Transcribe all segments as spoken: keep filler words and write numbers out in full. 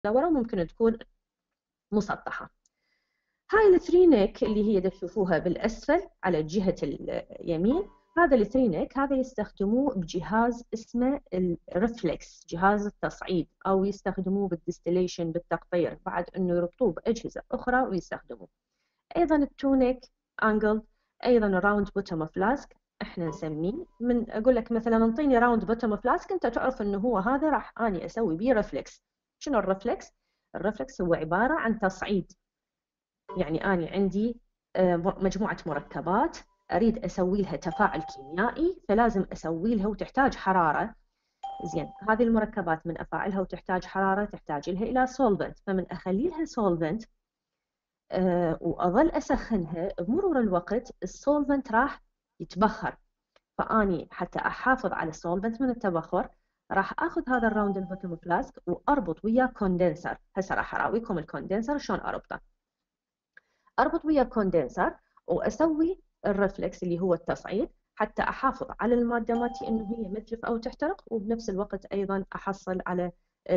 مدورة وممكن تكون مسطحة. هاي الثري نيك اللي هي تشوفوها بالأسفل على جهة اليمين، هذا الثري نيك هذا يستخدموه بجهاز اسمه الرفلكس، جهاز التصعيد، أو يستخدموه بالديستليشن بالتقطير، بعد إنه يربطوه بأجهزة أخرى ويستخدموه. أيضا التو نيك أنجل، أيضا راوند بوتوم فلاسك احنا نسميه. من اقول لك مثلا انطيني راوند بوتوم فلاسك، انت تعرف انه هو هذا راح اني اسوي بيه رفلكس. شنو الرفلكس؟ الرفلكس هو عباره عن تصعيد، يعني اني عندي مجموعه مركبات اريد اسوي لها تفاعل كيميائي، فلازم اسوي لها وتحتاج حراره. زين، هذه المركبات من افاعلها وتحتاج حراره، تحتاج لها الى سولفنت، فمن اخلي لها سولفنت أه واظل اسخنها، بمرور الوقت السولفنت راح يتبخر، فاني حتى احافظ على السولفنت من التبخر راح اخذ هذا الراوند البوتوم فلاسك واربط وياه كوندنسر. هسه راح اراويكم الكوندنسر شلون اربطه. اربط وياه كوندنسر واسوي الرفلكس اللي هو التصعيد، حتى احافظ على الماده مالتي انه هي ما تجف او تحترق، وبنفس الوقت ايضا احصل على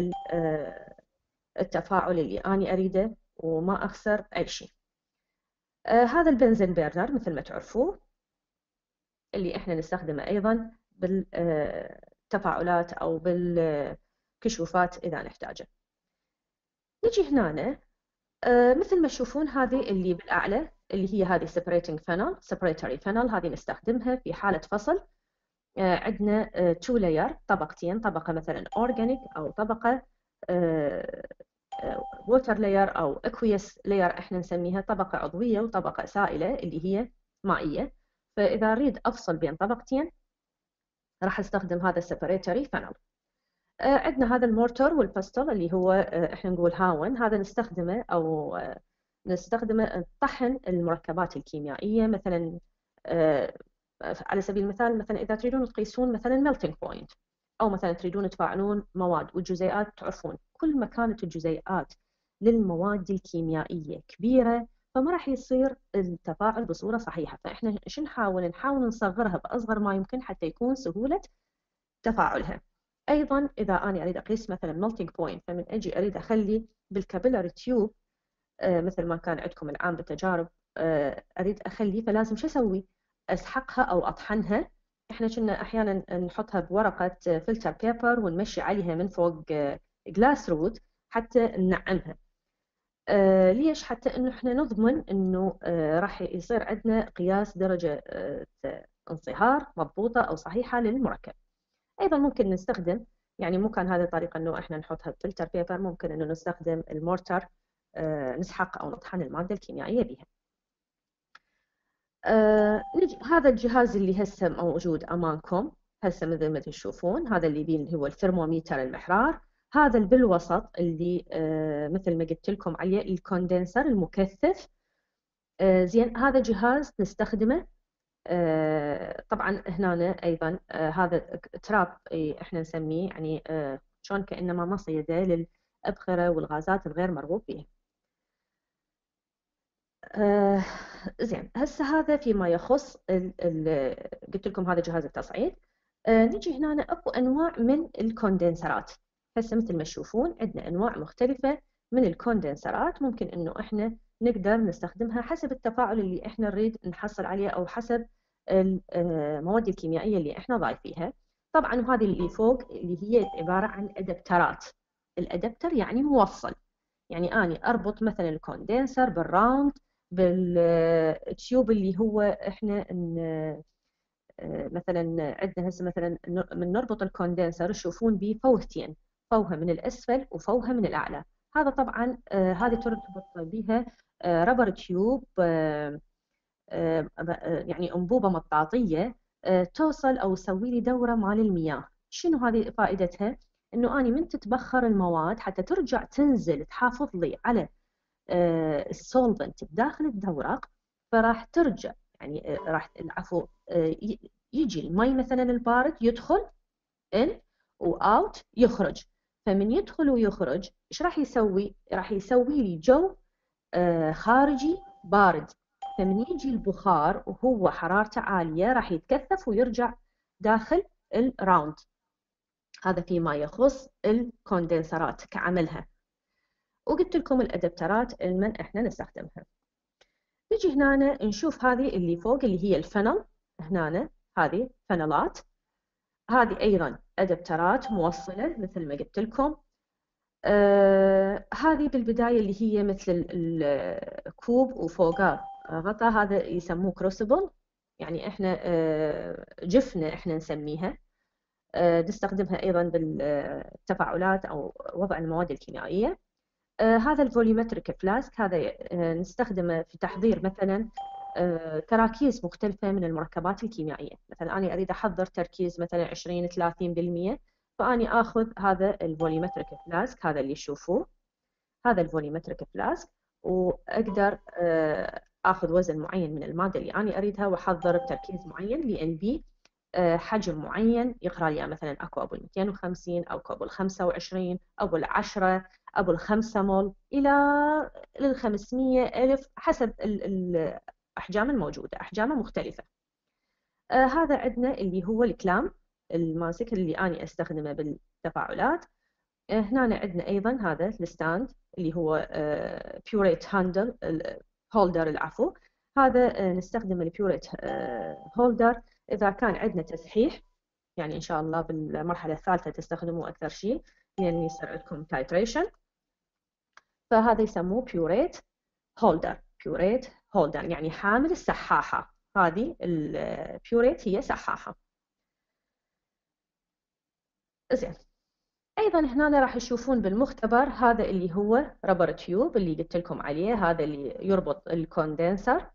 التفاعل اللي اني اريده وما اخسر اي شيء. آه هذا البنزين بيرنر مثل ما تعرفوه، اللي احنا نستخدمه ايضا بالتفاعلات او بالكشوفات اذا نحتاجه. نجي هنا آه مثل ما تشوفون هذه اللي بالاعلى اللي هي هذه separating funnel separatory funnel، هذه نستخدمها في حاله فصل. آه عندنا تو لاير، طبقتين، طبقه مثلا اورجانيك او طبقه ووتر لاير او aqueous لاير احنا نسميها، طبقه عضويه وطبقه سائله اللي هي مائيه. فاذا اريد افصل بين طبقتين راح استخدم هذا السيبريتوري فانل. آه عندنا هذا المورتر والبستل اللي هو آه احنا نقول هاون، هذا نستخدمه او آه نستخدمه طحن المركبات الكيميائيه، مثلا آه على سبيل المثال مثلا اذا تريدون تقيسون مثلا ميلتنج بوينت، او مثلا تريدون تفاعلون مواد والجزيئات، تعرفون كل ما كانت الجزيئات للمواد الكيميائيه كبيره فما راح يصير التفاعل بصوره صحيحه، فاحنا شو نحاول؟ نحاول نصغرها باصغر ما يمكن حتى يكون سهوله تفاعلها. ايضا اذا انا اريد اقيس مثلا ميلتنج بوينت، فمن اجي اريد اخلي بالكابيلاري تيوب آه مثل ما كان عندكم الان بالتجارب آه اريد اخلي، فلازم شو اسوي؟ اسحقها او اطحنها. احنا كنا احيانا نحطها بورقه فلتر بيبر ونمشي عليها من فوق جلاس رود حتى ننعمها. آه ليش؟ حتى انه احنا نضمن انه آه راح يصير عندنا قياس درجه آه انصهار مضبوطه او صحيحه للمركب. ايضا ممكن نستخدم، يعني مو كان هذه الطريقه انه احنا نحطها بفلتر بيبر، ممكن انه نستخدم المورتر آه نسحق او نطحن الماده الكيميائيه بها. آه نجي هذا الجهاز اللي هسه موجود امامكم هسه مثل ما تشوفون، هذا اللي بيه اللي هو الثرمومتر المحرار. هذا اللي بالوسط اللي آه مثل ما قلت لكم عليه الكوندنسر المكثف. آه زين، هذا جهاز نستخدمه آه طبعا هنا ايضا آه هذا تراب احنا نسميه، يعني آه شلون كانما مصيده للابخره والغازات الغير مرغوب فيها. آه زين، هسه هذا فيما يخص ال ال قلت لكم هذا جهاز التصعيد. آه نجي هنا اكو انواع من الكوندنسرات. هسه مثل ما تشوفون عندنا انواع مختلفه من الكوندنسرات، ممكن انه احنا نقدر نستخدمها حسب التفاعل اللي احنا نريد نحصل عليه او حسب المواد الكيميائيه اللي احنا ضايفيها. طبعا وهذه اللي فوق اللي هي عباره عن ادابترات. الادابتر يعني موصل، يعني اني اربط مثلا الكوندنسر بالراوند بالتيوب اللي هو احنا مثلا عندنا هسه مثلا من نربط الكوندنسر تشوفون به فوهتين، فوهه من الاسفل وفوهه من الاعلى. هذا طبعا هذه تربط بها ربر تيوب، يعني انبوبه مطاطيه توصل او تسوي لي دوره مال المياه. شنو هذه فائدتها؟ انه اني من تتبخر المواد حتى ترجع تنزل تحافظ لي على السولفنت بداخل الدورق، فراح ترجع يعني راح العفو يجي المي مثلا البارد يدخل ان واوت يخرج، فمن يدخل ويخرج ايش راح يسوي؟ راح يسوي لي جو خارجي بارد، فمن يجي البخار وهو حرارته عالية راح يتكثف ويرجع داخل الراوند. هذا فيما يخص الكوندنسرات كعملها. وقلت لكم الأدابترات المن إحنا نستخدمها. نجي هنا نشوف هذه اللي فوق اللي هي الفنل. هنا هذه فنلات، هذه أيضا أدابترات موصلة مثل ما قلت لكم. آه هذه بالبداية اللي هي مثل الكوب وفوقه غطاء، هذا يسموه كروسبل، يعني إحنا آه جفنة إحنا نسميها. آه نستخدمها أيضا بالتفاعلات أو وضع المواد الكيميائية. آه هذا الفوليومتريك فلاسك، هذا آه نستخدمه في تحضير مثلا آه تراكيز مختلفة من المركبات الكيميائية. مثلا أنا أريد أحضر تركيز مثلا عشرين ثلاثين بالمئة، فأني آخذ هذا الفوليومتريك فلاسك، هذا اللي تشوفوه، هذا الفوليومتريك فلاسك، وأقدر آه آخذ وزن معين من المادة اللي أنا أريدها وأحضر بتركيز معين لأن بي حجم معين يقرأ لي مثلا اكو ابو مئتين وخمسين او ابو خمسة وعشرين ابو عشرة ابو الخمسة مول الى ال خمسمئة الف حسب الاحجام الموجوده، احجامها مختلفه. آه هذا عندنا اللي هو الكلام الماسك اللي انا استخدمه بالتفاعلات. آه هنا عندنا ايضا هذا الستاند اللي هو آه بيوريت هاندل هولدر العفو. هذا آه نستخدم البيوريت آه هولدر إذا كان عندنا تسحيح، يعني إن شاء الله بالمرحلة الثالثة تستخدموه أكثر شيء لأن يصير عندكم تايتريشن. فهذا يسموه بيوريت هولدر، بيوريت هولدر يعني حامل السحاحة. هذه البيوريت هي سحاحة. زين، أيضا هنا راح تشوفون بالمختبر هذا اللي هو ربر تيوب اللي قلت لكم عليه، هذا اللي يربط الكوندنسر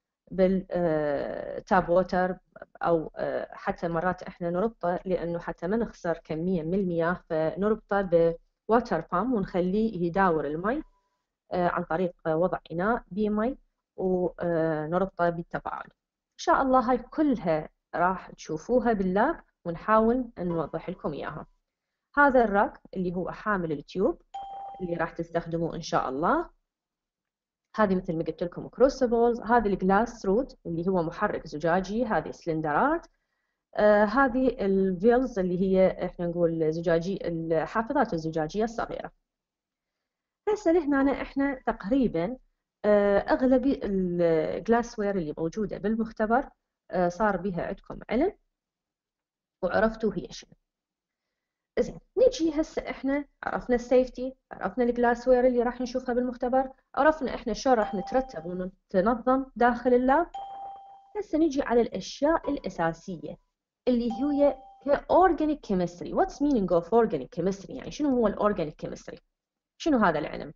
بالتاب ووتر، او حتى مرات احنا نربطه لانه حتى ما نخسر كميه من المياه فنربطه بواتر بام ونخليه يداور المي عن طريق وضع اناء بمي ونربطه بالتفاعل. ان شاء الله هاي كلها راح تشوفوها باللاب ونحاول نوضح لكم اياها. هذا الراك اللي هو حامل التيوب اللي راح تستخدموه ان شاء الله. هذه مثل ما قلت لكم كروسبلز، هذه الجلاس رود اللي هو محرك زجاجي، هذه سلندرات، آه هذه الفيلز اللي هي احنا نقول زجاجي، الحافظات الزجاجيه الصغيره. هسه هنا احنا تقريبا آه اغلب الجلاس وير اللي موجوده بالمختبر آه صار بها عندكم علم وعرفتوا هي شنو. زين، نجي هسه احنا عرفنا السيفتي، عرفنا الجلاس وير اللي راح نشوفها بالمختبر، عرفنا احنا شلون راح نترتب ونتنظم داخل اللاب. هسه نجي على الاشياء الاساسيه اللي هي كاورجانيك كيمستري. واتس مينينج اوف اورجانيك كيمستري، يعني شنو هو الاورجانيك كيمستري؟ شنو هذا العلم؟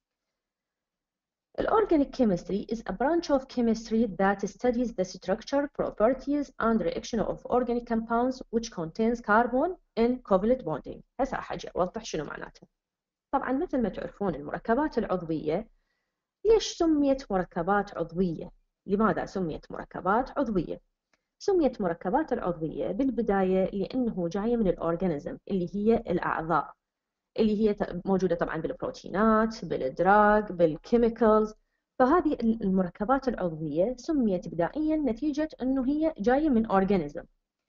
Organic chemistry is a branch of chemistry that studies the structure, properties, and reaction of organic compounds which contains carbon in covalent bonding. هسه حاجة أوضح شنو معناته. طبعا مثل ما تعرفون المركبات العضوية، ليش سميت مركبات عضوية؟ لماذا سميت مركبات عضوية؟ سميت مركبات العضوية بالبداية لأنه جاية من الأورجانيزم اللي هي الأعضاء، اللي هي موجودة طبعا بالبروتينات، بالدراج، بالكيميكالز. فهذه المركبات العضوية سميت بدائيا نتيجة أنه هي جاية من أورجانيزم.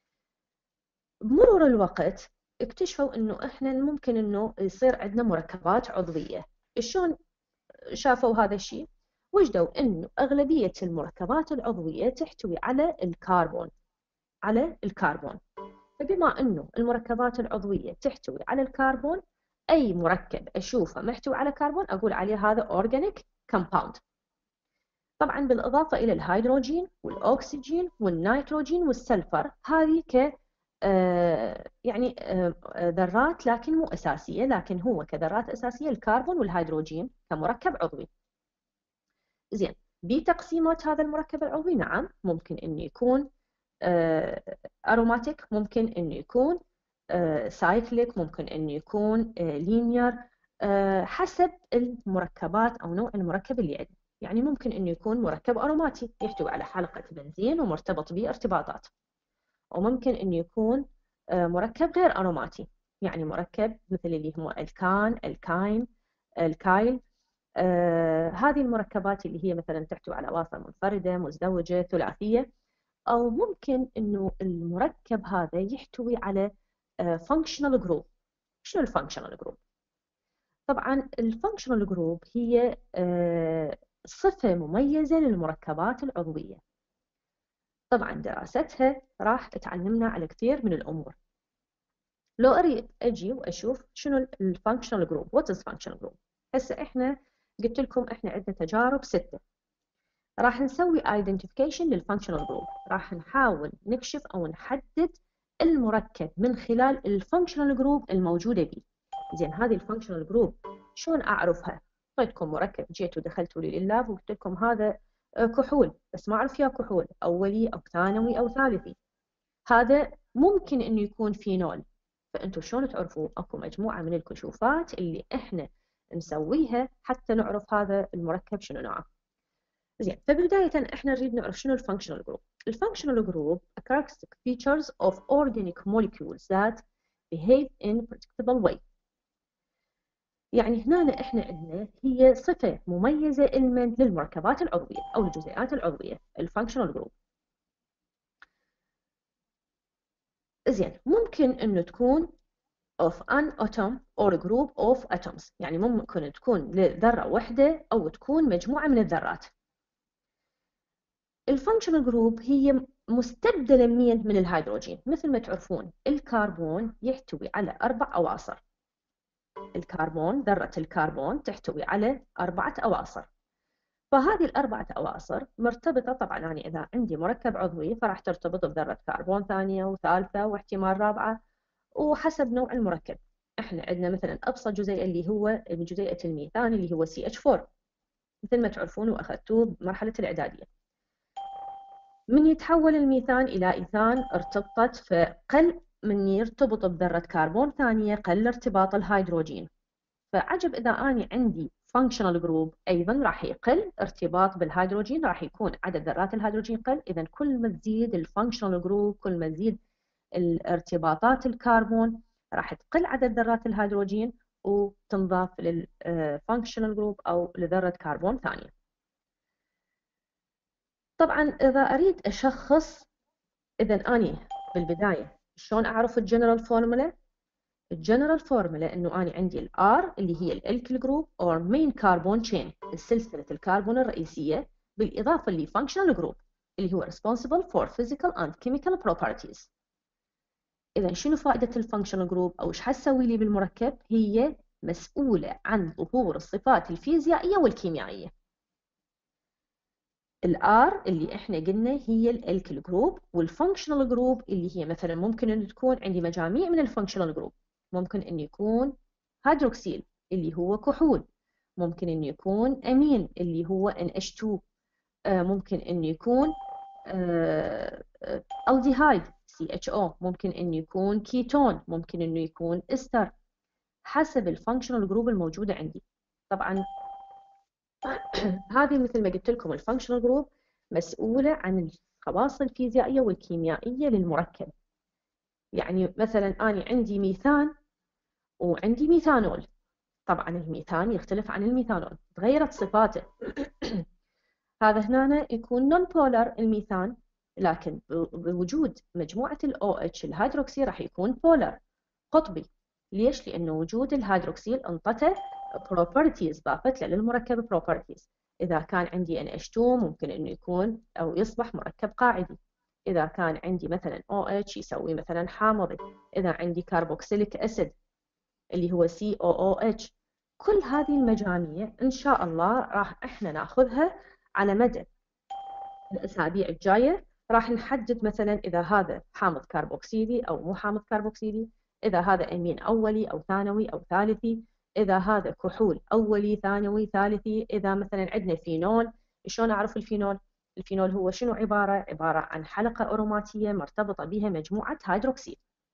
بمرور الوقت اكتشفوا أنه إحنا ممكن أنه يصير عندنا مركبات عضوية. شلون شافوا هذا الشيء؟ وجدوا أنه أغلبية المركبات العضوية تحتوي على الكربون، على الكربون. فبما أنه المركبات العضوية تحتوي على الكربون، أي مركب أشوفه محتوي على كربون أقول عليه هذا organic compound. طبعا بالإضافة إلى الهيدروجين والأكسجين والنيتروجين والسلفر، هذه ك آه يعني آه ذرات لكن مو أساسية، لكن هو كذرات أساسية الكربون والهيدروجين كمركب عضوي. زين، بتقسيمات هذا المركب العضوي نعم ممكن إنه يكون أروماتيك، ممكن إنه يكون سايكليك، ممكن إنه يكون لينير حسب المركبات أو نوع المركب اللي عندنا. يعني ممكن إنه يكون مركب أروماتي يحتوي على حلقة بنزين ومرتبط به ارتباطات، وممكن إنه يكون مركب غير أروماتي، يعني مركب مثل اللي هو الكان، الكاين، الكايل. آه هذه المركبات اللي هي مثلا تحتوي على أواصر منفردة، مزدوجة، ثلاثية. أو ممكن إنه المركب هذا يحتوي على functional group. شنو الفانكشنال جروب؟ طبعا الفانكشنال جروب هي صفة مميزة للمركبات العضوية. طبعا دراستها راح تعلمنا على كثير من الأمور. لو أريد أجي وأشوف شنو الفانكشنال جروب، وات از فانكشنال جروب. هسه إحنا قلت لكم إحنا عندنا تجارب ستة، راح نسوي identification للفانكشنال جروب، راح نحاول نكشف أو نحدد المركب من خلال الفانكشنال جروب الموجودة به. زين هذه الفانكشنال جروب شلون أعرفها؟ أعطيتكم مركب، جيتوا دخلتوا لي اللاب وقلت لكم هذا كحول، بس ما أعرف يا كحول أولي أو ثانوي أو ثالثي. هذا ممكن إنه يكون فينول، فأنتوا شلون تعرفوا؟ أكو مجموعة من الكشوفات اللي إحنا نسويها حتى نعرف هذا المركب شنو نوعه. زين فبداية إحنا نريد نعرف شنو الفانكشنال جروب. الفانكشنال جروب are characteristic features of organic molecules that behave in predictable way. يعني هنا إحنا عندنا هي صفة مميزة إلمن للمركبات العضوية أو الجزيئات العضوية، الفانكشنال جروب. زين ممكن إنه تكون of an atom or a group of atoms، يعني ممكن تكون لذرة واحدة أو تكون مجموعة من الذرات. الفانكشنال جروب هي مستبدلة من الهيدروجين. مثل ما تعرفون الكربون يحتوي على أربع أواصر. الكربون ذرة الكربون تحتوي على أربعة أواصر، فهذه الأربعة أواصر مرتبطة. طبعا أنا إذا عندي مركب عضوي فراح ترتبط بذرة كربون ثانية وثالثة واحتمال رابعة وحسب نوع المركب. احنا عندنا مثلا أبسط جزيء اللي هو جزيئة الميثان اللي هو سي إتش فور، مثل ما تعرفون وأخذتوه بمرحلة الإعدادية. من يتحول الميثان إلى إيثان ارتبطت، فقل من يرتبط بذرة كربون ثانية قل ارتباط الهيدروجين. فعجب إذا أنا عندي functional group أيضا راح يقل ارتباط بالهيدروجين، راح يكون عدد ذرات الهيدروجين قل. إذا كل ما تزيد الفانكشنال جروب كل ما تزيد الارتباطات الكربون راح تقل عدد ذرات الهيدروجين وتنضاف للفانكشنال جروب أو لذرة كربون ثانية. طبعا إذا أريد أشخص، إذا أنا بالبداية شلون أعرف الجنرال فورمولا؟ الجنرال فورمولا إنه أنا عندي الآر اللي هي الالكيل جروب أو مين كاربون تشين، السلسلة الكربون الرئيسية، بالإضافة اللي فانكشنال جروب اللي هو responsible for physical and chemical properties. إذا شنو فائدة الفانكشنال جروب أو إيش حتسوي لي بالمركب؟ هي مسؤولة عن ظهور الصفات الفيزيائية والكيميائية. الار اللي احنا قلنا هي الالكيل جروب، والفانكشنال جروب اللي هي مثلا ممكن ان تكون عندي مجاميع من الفانكشنال جروب. ممكن ان يكون هيدروكسيل اللي هو كحول، ممكن ان يكون امين اللي هو إن إتش تو، آه ممكن ان يكون آه الديهايد سي إتش أو، ممكن ان يكون كيتون، ممكن انه يكون استر، حسب الفانكشنال جروب الموجوده عندي. طبعا هذه مثل ما قلت لكم الفانكشنال جروب مسؤولة عن الخواص الفيزيائية والكيميائية للمركب. يعني مثلا أنا عندي ميثان وعندي ميثانول، طبعا الميثان يختلف عن الميثانول، تغيرت صفاته. هذا هنا يكون نون بولار الميثان، لكن بوجود مجموعة ال OH الهيدروكسي راح يكون بولار قطبي. ليش؟ لأنه وجود الهيدروكسيل انطته properties، ضافت له للمركب properties. إذا كان عندي إن إتش تو ممكن إنه يكون أو يصبح مركب قاعدي. إذا كان عندي مثلا OH يسوي مثلا حامضي. إذا عندي كاربوكسيليك أسيد اللي هو سي أو أو إتش. كل هذه المجاميع إن شاء الله راح إحنا ناخذها على مدى الأسابيع الجاية. راح نحدد مثلا إذا هذا حامض كربوكسيلي أو مو حامض كربوكسيلي، إذا هذا أمين أولي أو ثانوي أو ثالثي، إذا هذا كحول أولي ثانوي ثالثي، إذا مثلا عندنا فينول. شلون أعرف الفينول؟ الفينول هو شنو عبارة؟ عبارة عن حلقة أروماتية مرتبطة بها مجموعة هيدروكسيد.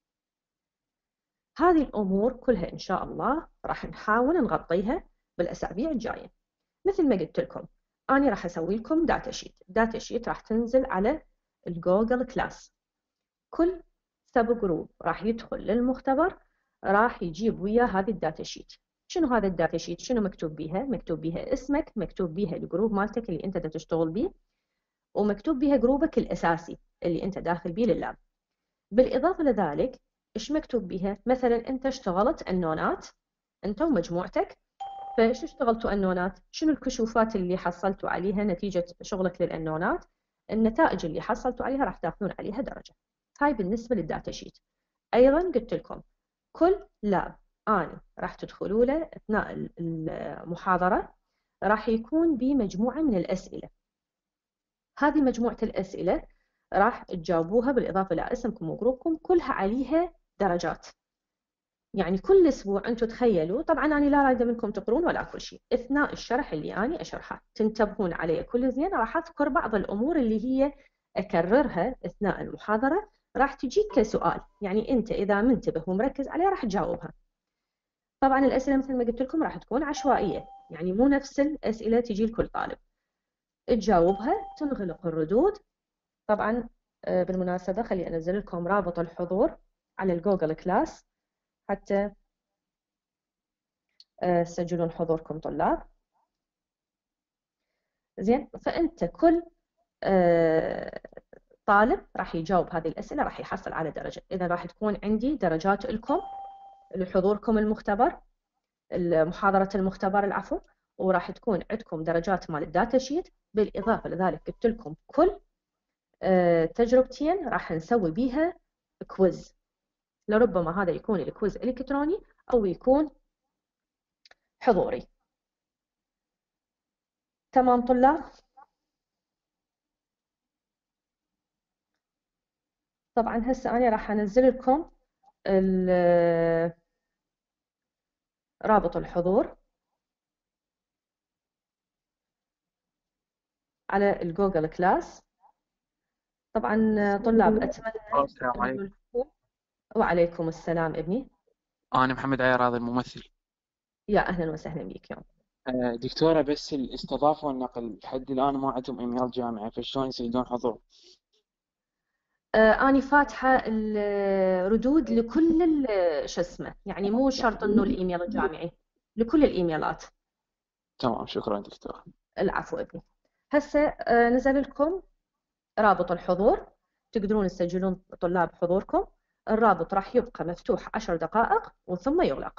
هذه الأمور كلها إن شاء الله راح نحاول نغطيها بالأسابيع الجاية. مثل ما قلت لكم أنا راح أسوي لكم داتا شيت. داتا شيت راح تنزل على الجوجل كلاس. كل سب جروب راح يدخل للمختبر راح يجيب وياه هذه الداتا شيت. شنو هذا الداتا شيت؟ شنو مكتوب بيها؟ مكتوب بيها اسمك، مكتوب بيها الجروب مالتك اللي أنت تشتغل بيه، ومكتوب بيها جروبك الأساسي اللي أنت داخل بيه لللاب. بالإضافة لذلك إيش مكتوب بيها؟ مثلا أنت اشتغلت النونات أنت ومجموعتك فشو اشتغلتوا أنونات؟ شنو الكشوفات اللي حصلتوا عليها نتيجة شغلك للأنونات؟ النتائج اللي حصلتوا عليها راح تاخذون عليها درجة. هاي بالنسبة للداتا شيت. أيضا قلت لكم كل لاب أنا راح تدخلوا له أثناء المحاضرة راح يكون بمجموعة من الأسئلة. هذه مجموعة الأسئلة راح تجاوبوها بالإضافة إلى اسمكم وجروبكم، كلها عليها درجات. يعني كل أسبوع أنتم تخيلوا، طبعا أنا لا رايدة منكم تقرون ولا كل شيء، أثناء الشرح اللي أنا أشرحه تنتبهون عليه كل زين. راح أذكر بعض الأمور اللي هي أكررها أثناء المحاضرة، راح تجيك كسؤال، يعني أنت إذا منتبه ومركز عليه راح تجاوبها. طبعا الأسئلة مثل ما قلت لكم راح تكون عشوائية، يعني مو نفس الأسئلة تجي لكل طالب. تجاوبها، تنغلق الردود. طبعا بالمناسبة خلي أنزل لكم رابط الحضور على الجوجل كلاس حتى تسجلون حضوركم طلاب. زين، فأنت كل طالب راح يجاوب هذه الأسئلة راح يحصل على درجة. إذا راح تكون عندي درجات لكم لحضوركم المختبر، محاضرة المختبر العفو، وراح تكون عندكم درجات مال الداتا شيت. بالإضافة لذلك قلت لكم كل تجربتين راح نسوي بيها كويز، لربما هذا يكون الكويز الكتروني او يكون حضوري. تمام طلاب؟ طبعا هسه انا راح انزل لكم رابط الحضور على الجوجل كلاس. طبعا طلاب اتمنى السلام عليكم. وعليكم السلام ابني. أنا محمد عيراض الممثل. يا أهلا وسهلا بك يوم. دكتورة، بس الاستضافة والنقل لحد الآن ما عندهم إيميل جامعي، فشلون يسجلون حضور؟ آه أنا فاتحة الردود لكل شو اسمه، يعني مو شرط إنه الإيميل الجامعي، لكل الإيميلات. تمام، شكرا دكتورة. العفو ابني. هسه آه نزل لكم رابط الحضور، تقدرون تسجلون طلاب حضوركم. الرابط راح يبقى مفتوح عشر دقائق وثم يغلق.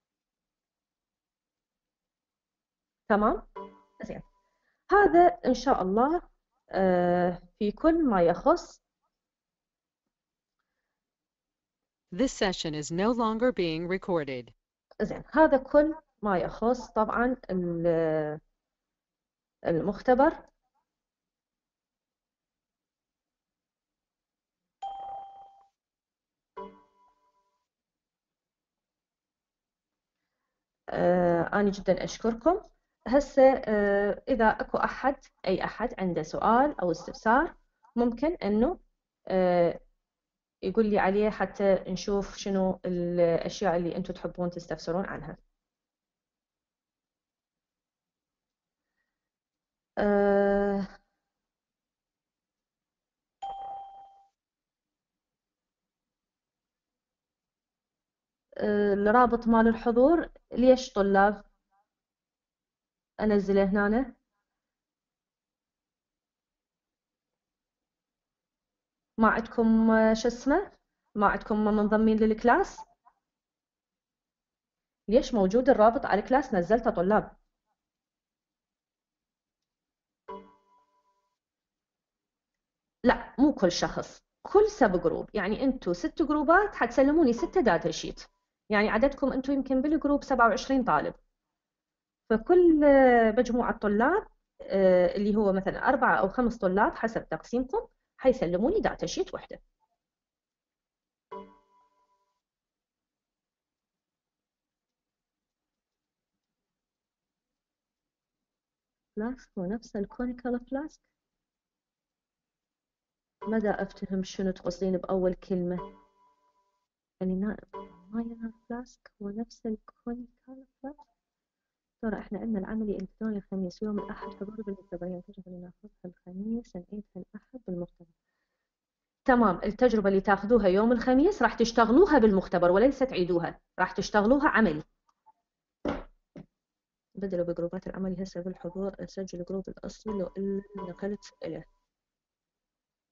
تمام؟ زين. هذا إن شاء الله آه في كل ما يخص. This session is no longer being recorded. زين، هذا كل ما يخص طبعا المختبر. آه أنا جدا أشكركم. هسه آه إذا أكو أحد أي أحد عنده سؤال أو استفسار ممكن أنه آه يقول لي عليه حتى نشوف شنو الأشياء اللي أنتم تحبون تستفسرون عنها. آه الرابط مال الحضور ليش طلاب أنزله هنا؟ ما عندكم شو اسمه؟ ما عندكم منضمين للكلاس؟ ليش موجود الرابط على الكلاس نزلته طلاب؟ لا مو كل شخص، كل سب جروب. يعني انتم ست جروبات حتسلموني ستة داتا شيت، يعني عددكم انتم يمكن بالجروب سبعة وعشرين طالب. فكل مجموعة طلاب اللي هو مثلا أربعة أو خمس طلاب حسب تقسيمكم حيسلموني داتا شيت وحدة. فلاسك هو نفس الكونيكال فلاسك؟ مدى أفتهم شنو تقصدين بأول كلمة؟ يعني ماينر فلاسك هو نفس الكونيكال فلاسك؟ ترى احنا عندنا العملي الكتروني الخميس ويوم الأحد حضور بالمختبر، التجربة اللي ناخذها الخميس نعيدها الأحد بالمختبر. تمام، التجربة اللي تاخذوها يوم الخميس راح تشتغلوها بالمختبر وليس تعيدوها، راح تشتغلوها عملي. بدلوا بجروبات العملي هسه بالحضور، اسجل جروب الأصلي لو إلا نقلت إليه.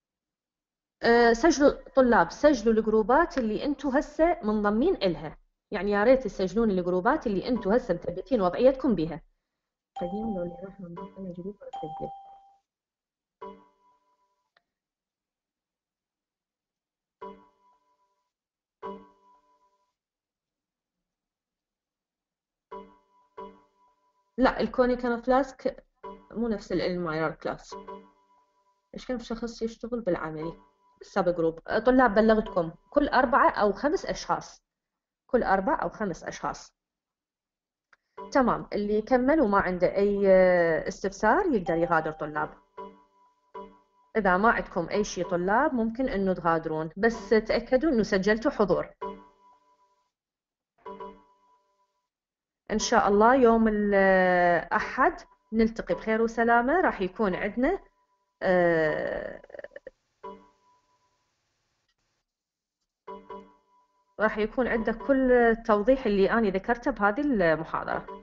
أه سجلوا طلاب، سجلوا الجروبات اللي انتم هسه منضمين إلها، يعني يا ريت تسجلون الجروبات اللي انتم هسه مثبتين وضعيتكم بيها. قديم لو اللي راح انا جديد واسجل. لا الكونيكال فلاسك مو نفس المايرر كلاس. ايش كم شخص يشتغل بالعملي بالسب جروب؟ طلاب بلغتكم كل أربعة أو خمس أشخاص، كل أربع أو خمس أشخاص. تمام، اللي كمل وما عنده أي استفسار يقدر يغادر طلاب. إذا ما عندكم أي شيء طلاب ممكن إنه تغادرون، بس تأكدوا إنه سجلتوا حضور. إن شاء الله يوم الأحد نلتقي بخير وسلامة. راح يكون عندنا آه راح يكون عندك كل التوضيح اللي أنا ذكرته بهذه المحاضرة.